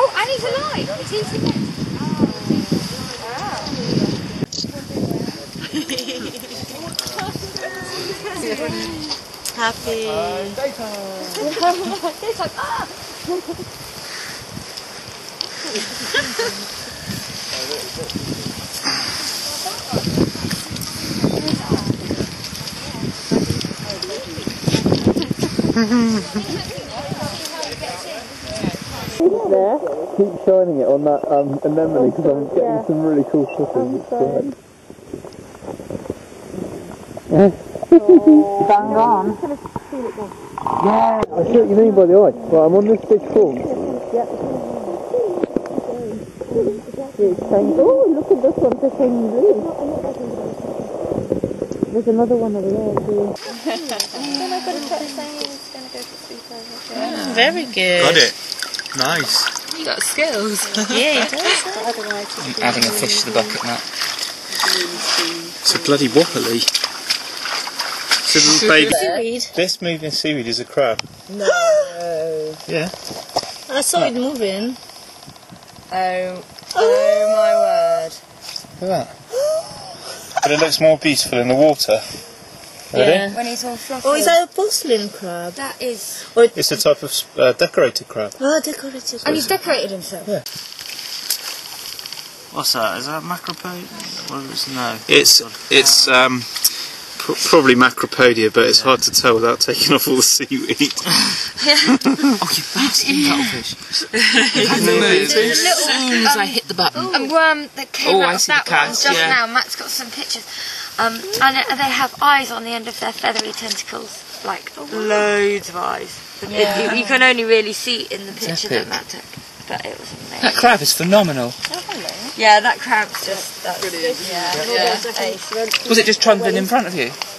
Oh, and he's alive. It's eating it. Happy. It's like, ah! There. Keep shining it on that anemone because I'm getting some really cool footage. Bang on. Yeah, I see what you mean by the eye. Right, I'm on this big form. Oh, look at this one, it's shiny blue. There's another one over there too. Very good. Got it. Nice. You got skills. Yeah, he does. I'm adding a fish to the bucket now. It's a bloody whoppily. It's a little baby. Seaweed. This moving seaweed is a crab. No. Yeah. I saw it moving. Oh my word. Look at that. But it looks more beautiful in the water. Ready? Yeah. When he's all fluffy. Oh, is that a porcelain crab? That is. Or It's a type of decorated crab. oh, decorated. And he's decorated himself. Yeah. What's that? Is that macropode? No. It's probably Macropodia, but it's hard to tell without taking off all the seaweed. Oh, you bastard cuttlefish. As soon as I hit the button. A worm that came out I of see that the one cast, just yeah. now. Matt's got some pictures. And they have eyes on the end of their feathery tentacles. Like, loads of eyes. You can only really see it in the picture that Matt took. But it was amazing. That crab is phenomenal. Yeah, that crab's just... That's brilliant. Yeah. Was it just trundling in front of you?